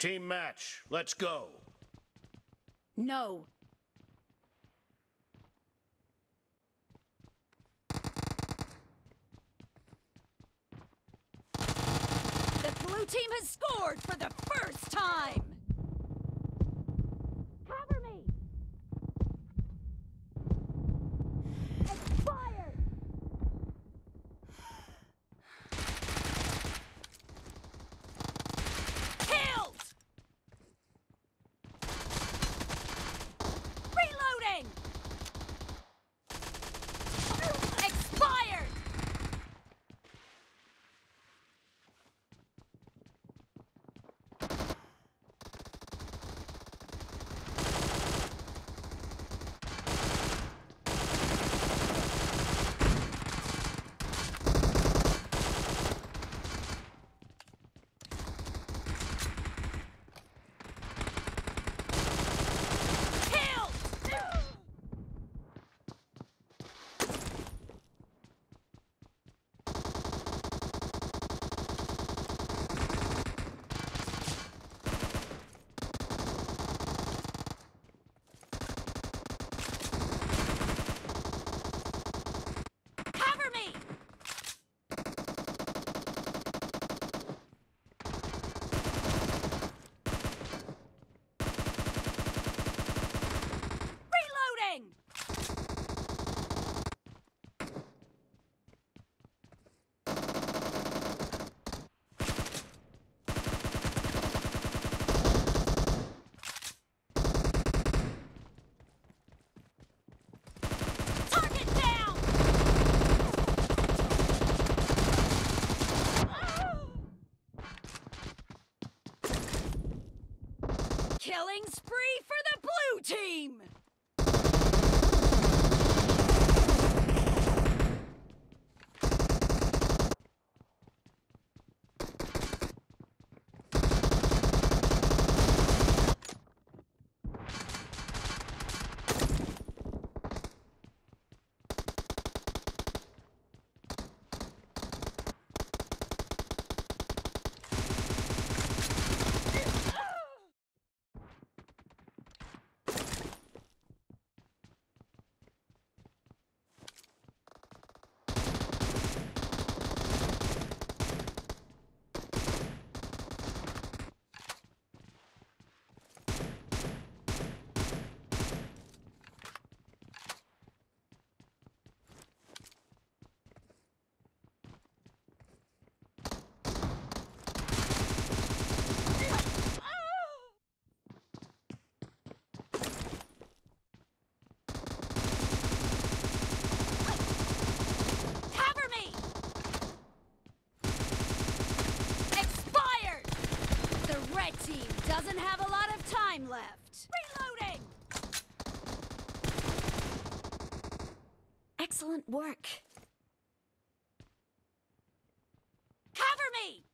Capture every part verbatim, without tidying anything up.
Team match, let's go. No. The blue team has scored for the first time! Cover me! Expired! Killed! Reloading! Expired! Killing spree for the blue team! Doesn't have a lot of time left. Reloading! Excellent work. Cover me!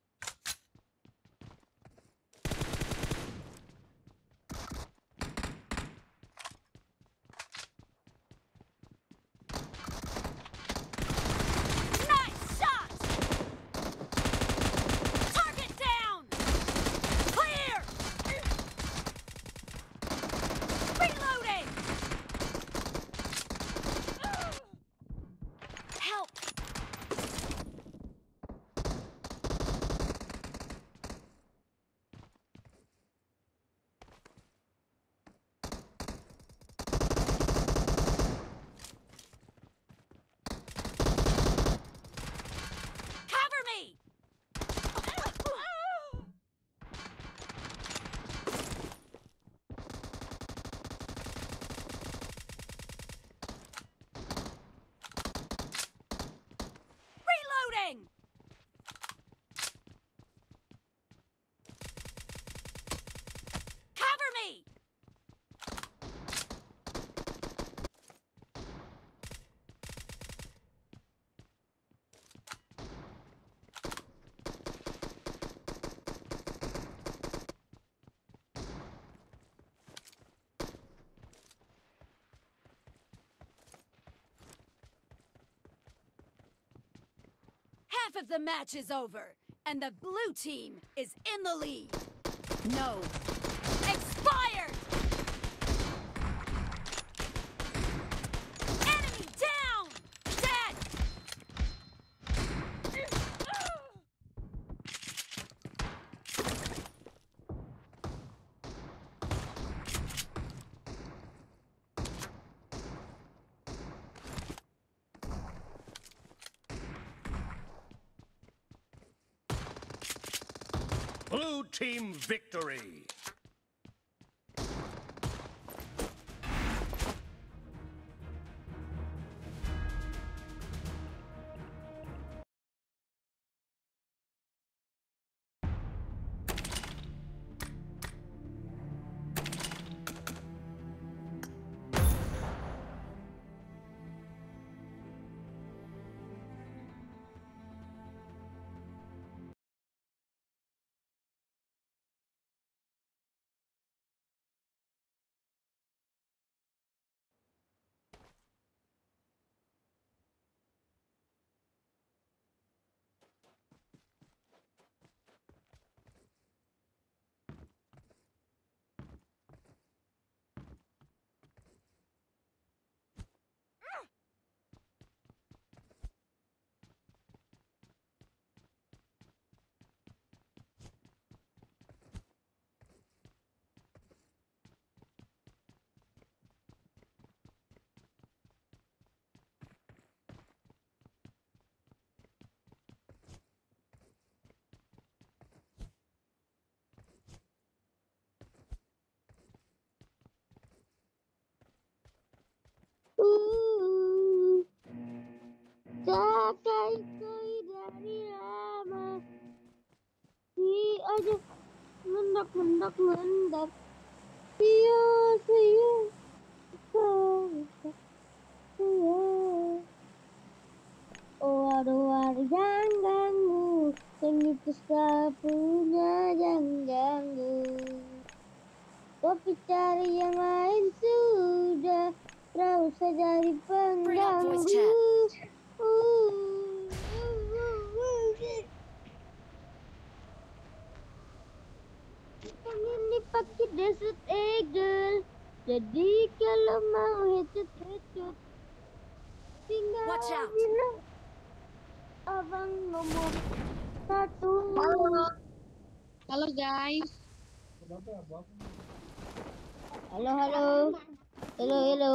Cover me! Half of the match is over, and the blue team is in the lead. No. Expired! Enemy down! Dead! Blue team victory. Uh, Cakai koi dari lama, si aja mendak mendak mendak, sia sia sia sia. Oh aduh aduh jangan ganggu, yang itu sapunya jangan ganggu. Kopi cari yang lain sudah, tak usah jadi Bring up voice pengganggu. chat. Uh, uh, uh, uh. Yang ini pakai Desert Eagle, jadi kalau mau headshot headshot tinggal Watch out. bilang abang nomor satu. Halo, halo guys. Halo halo halo halo.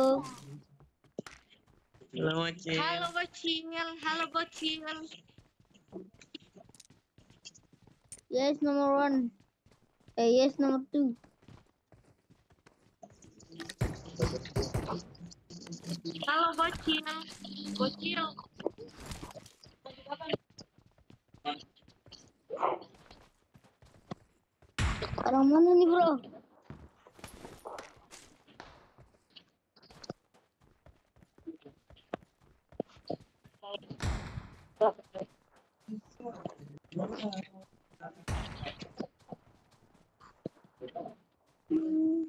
Halo Macil. Halo bocil, halo bocil. Yes nomor one. Eh yes nomor two. Halo bocil, bocil. Orang mana nih bro? Hmm.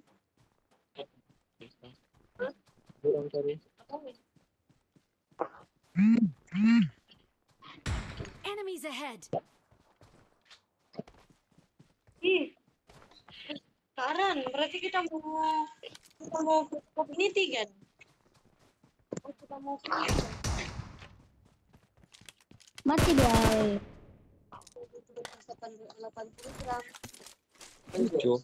Enemies ahead! Ih, Karan, berarti kita mau kita mau community kan? Oh, kita mau Mati guys. delapan puluh gram. Tujuh.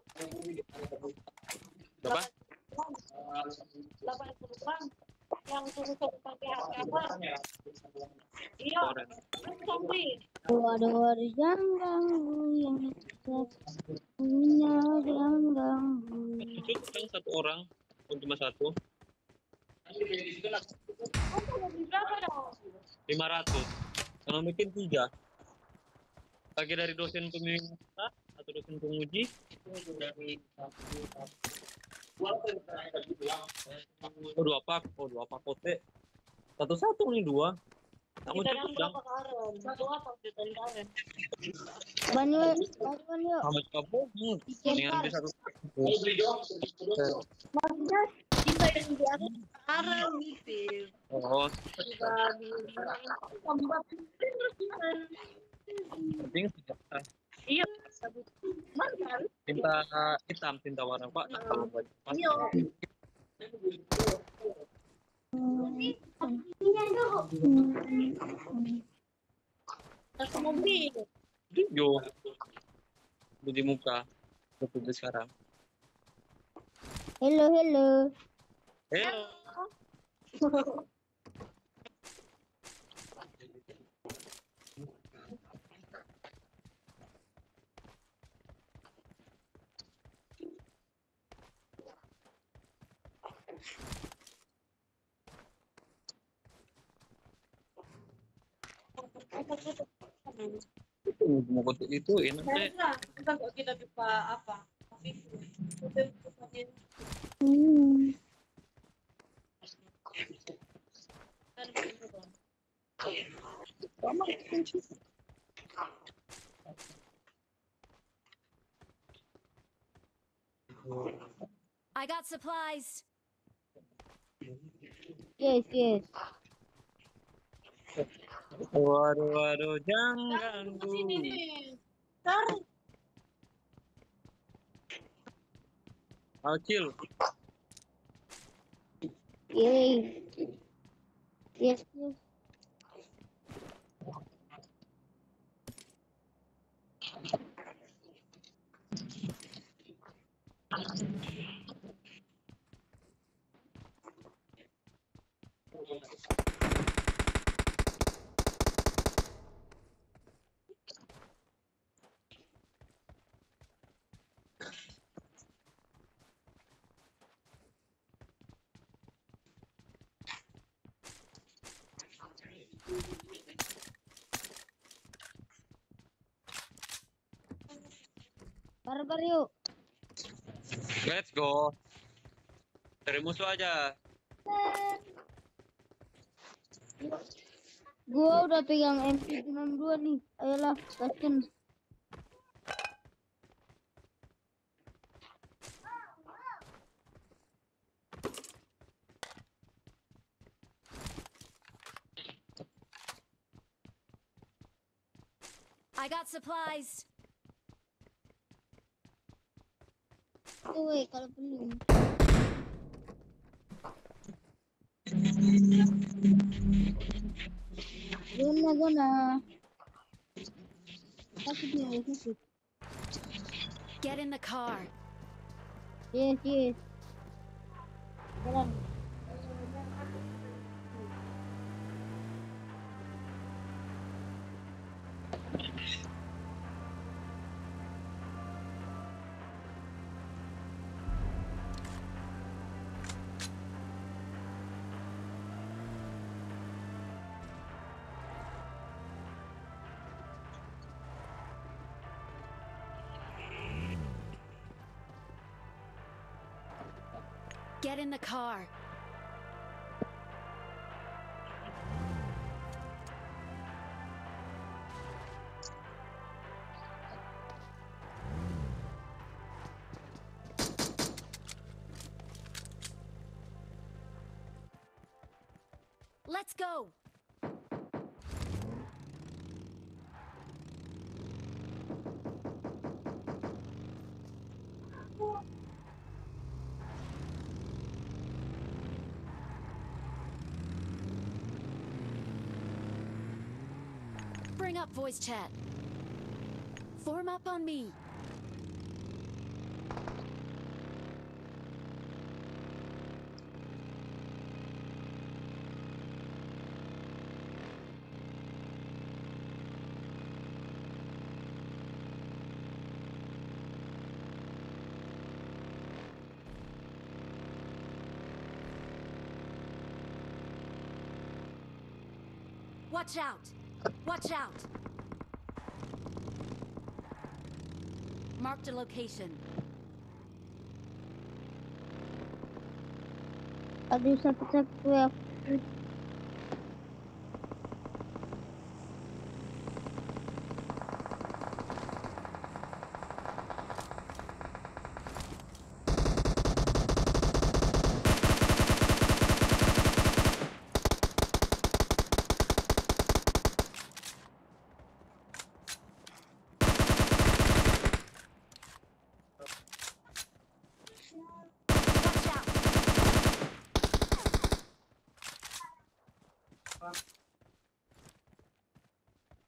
Berapa? delapan puluh gram. Yang suruh saya pakai H P apa? Iya, sampai. Waduh waduh jangan ganggu yang itu punya jangan ganggu. Itu kan satu orang, pun cuma satu. Oh, berapa dong? Lima ratus. Kalau bikin tiga. Bagi dari dosen pembimbing atau dosen penguji. Oh dua pak, oh dua pak kote. Satu satu nih dua. Kamu Kita cepet yang dong. berapa Karen? Satu apa kita Karen? Banyak banyak yuk. Sama kamu. Dengan di satu. Maksudnya kita yang di atas Karen gitu. Oh, Kita di tempat penting. iya. Mana kan? Tinta hitam, tinta warna Pak. Kalau buat Iya. Masuk mobil. hijau di muka. Seperti sekarang. Hello, hello. Hello. Mau kotak itu enak deh. Kita kok kita bisa apa? Hmm. I got supplies. Yes, yes. Waduh, waduh, jangan Ke sini ganggu. nih. Cari. Acil, Yay. Yes, yes. Barbar yuk. let's go. Dari musuh aja. Gua udah pegang M P enam dua nih. Ayolah, gaskan. I got supplies. Tuh, weh, kalau perlu. Guna, guna. Sakit nih, sakit. Get in the car. Yes, yes. Jalan. Get in the car. Let's go. Bring up voice chat. Form up on me. Watch out! Watch out! Marked a location. Aduh, sakit-sakit gue.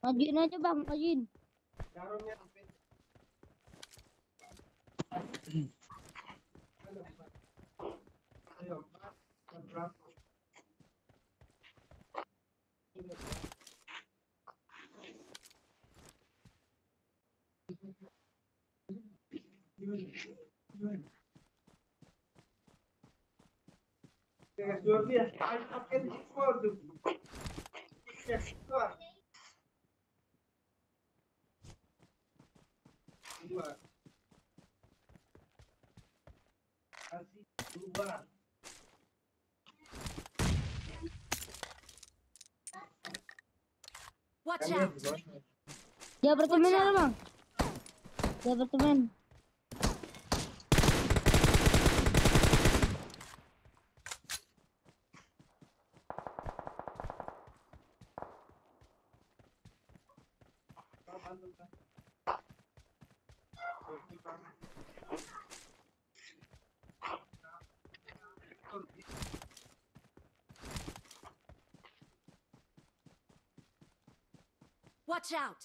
Majuin aja bang, majuin. Watch out! Di apartemen ada bang. Di apartemen. Watch out!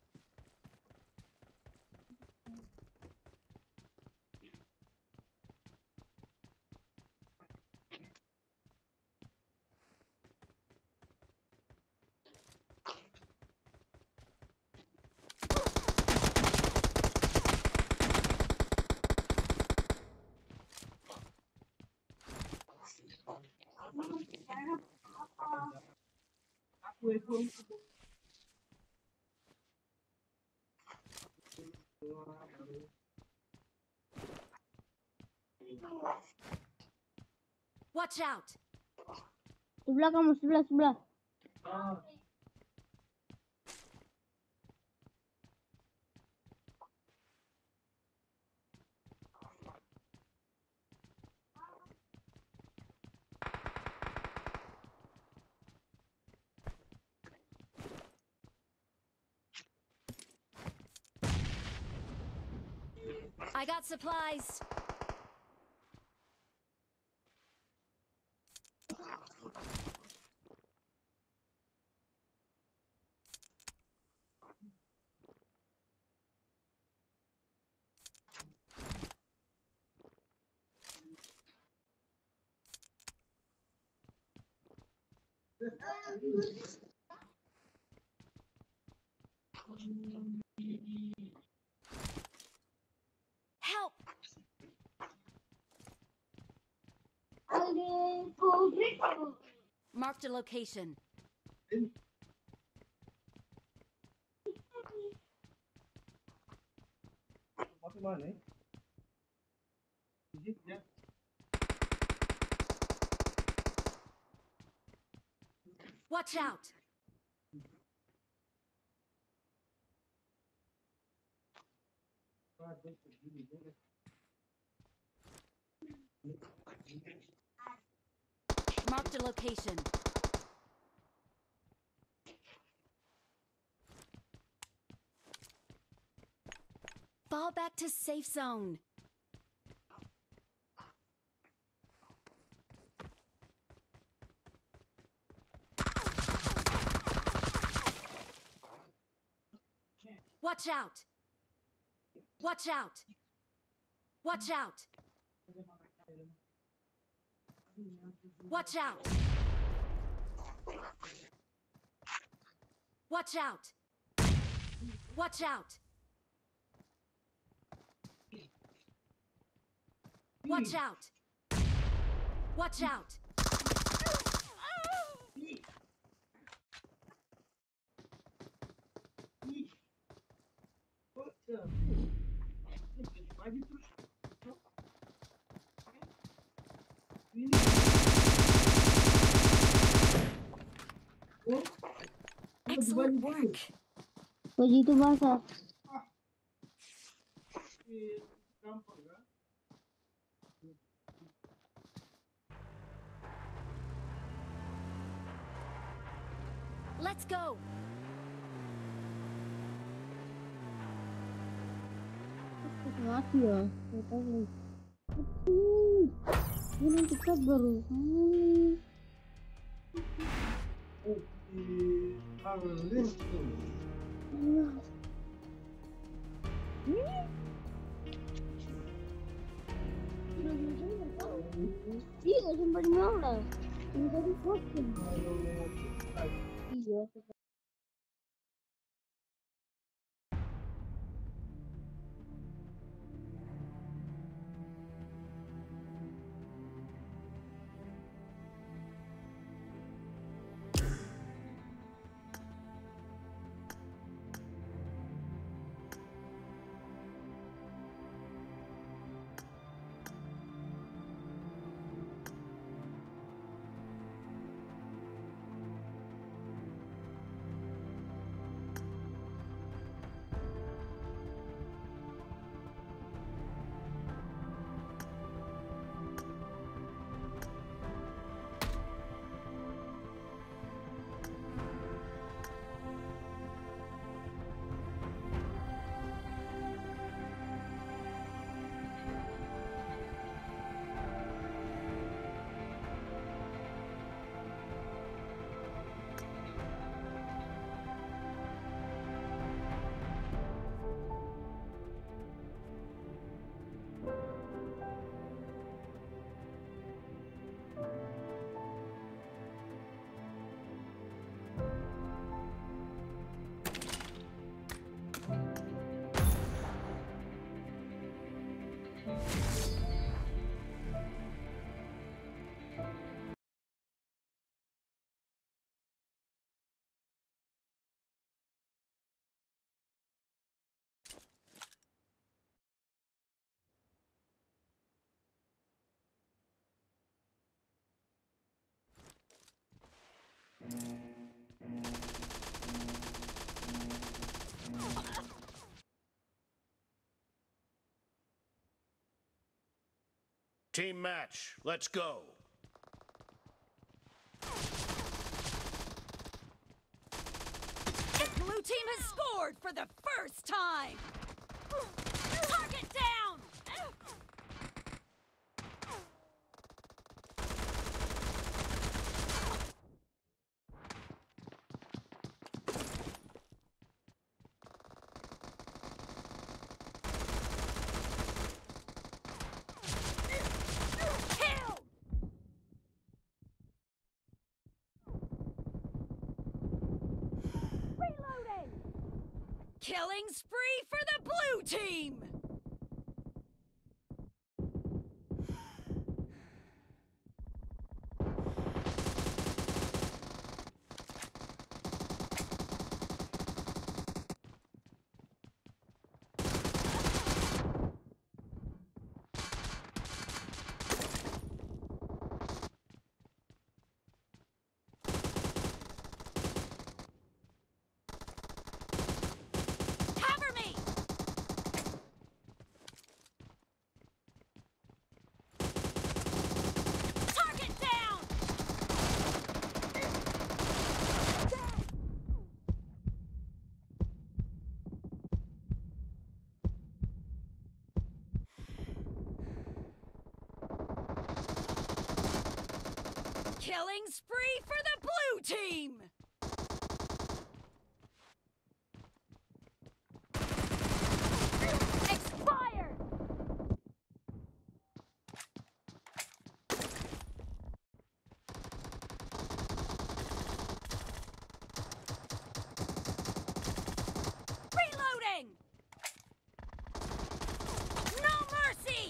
Watch out! Sebelah kamu, sebelah, sebelah. I got supplies. Help! Marked a location. Watch out! Marked a location. Fall back to safe zone. Watch out! Watch out! Watch out! Watch out! Watch out! Watch out! Watch out! Watch out! Excellent work. Begitu basah. Let's go. Mati ya. Aduh. Ini cepat baru. Hmm. Iya, sempat nyala. Ini tadi posting. Iya. Team match, let's go. The blue team has scored for the first time! Target down! Kill! Reloading! Killing spree for the blue team! Cover me! Target down! Killing spree for the blue team! Expired! Reloading! No mercy!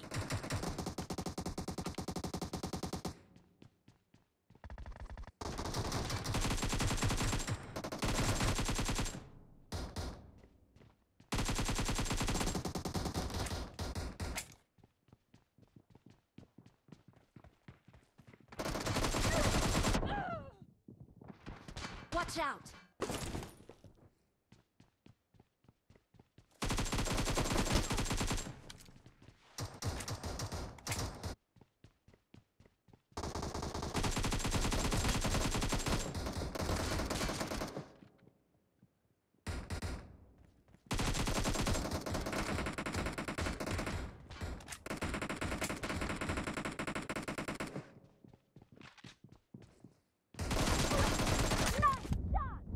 Watch out! Nice shot!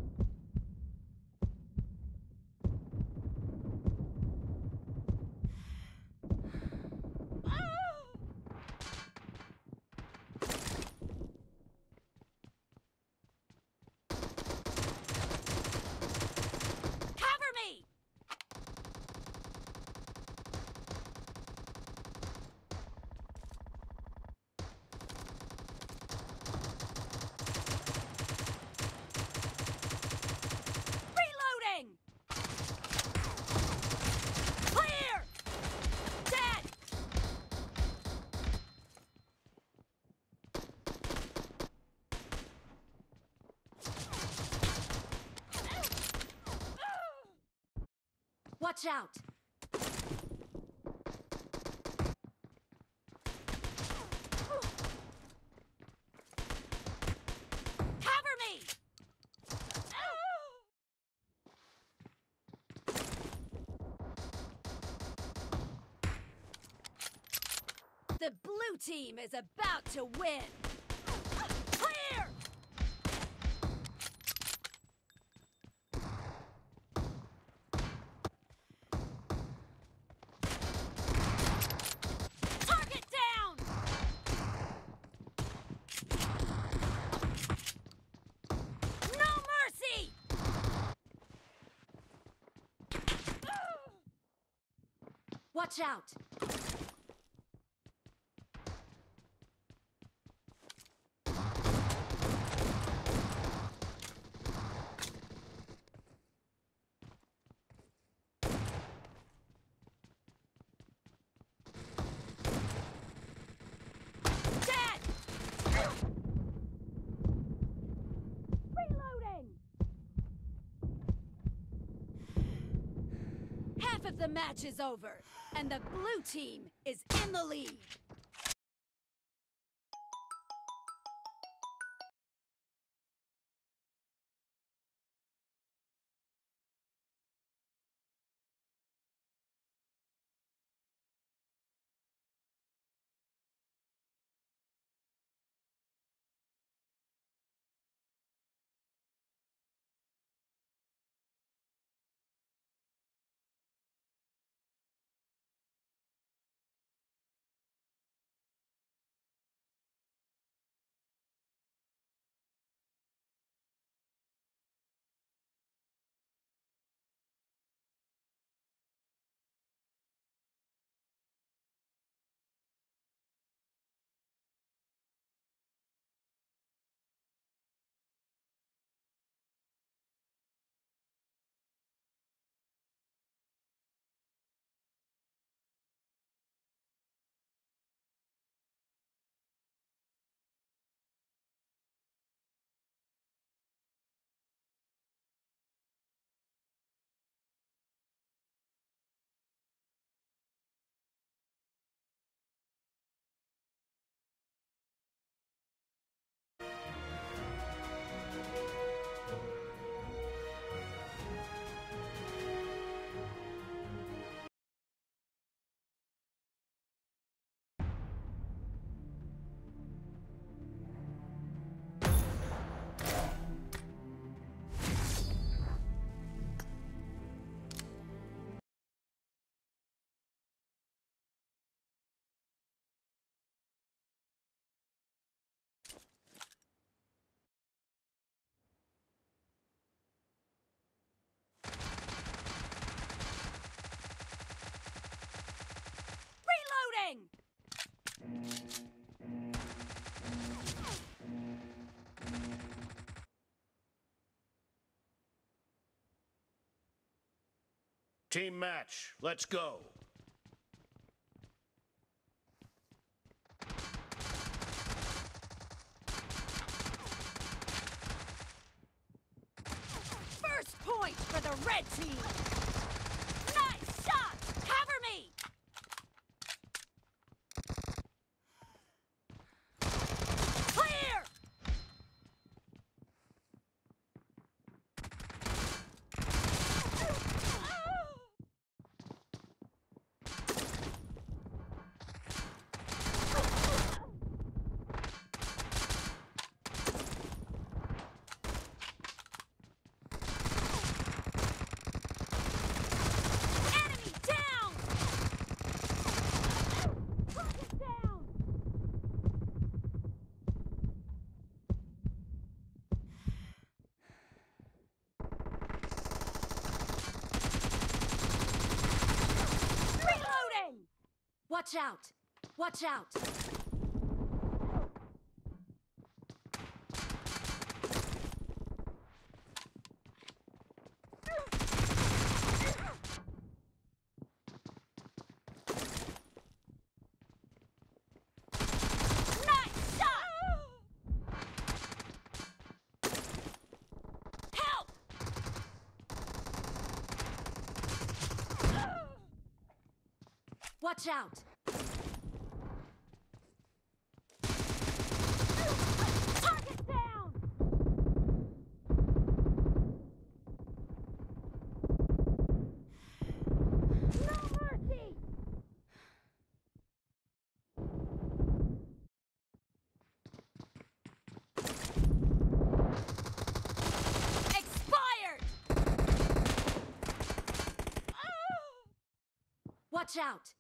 Watch out! Cover me! The blue team is about to win! Clear! Target down! No mercy! Watch out! Dead! Reloading! Half of the match is over, and the blue team is in the lead. Reloading! Team match, let's go. First point for the red team! Nice shot! Cover me! Clear! Enemy down! Target down! Reloading! Watch out! Watch out! Nice shot! Help! Watch out! Target down! No mercy! Expired! Watch out!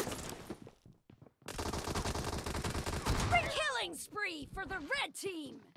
Killing spree for the red team!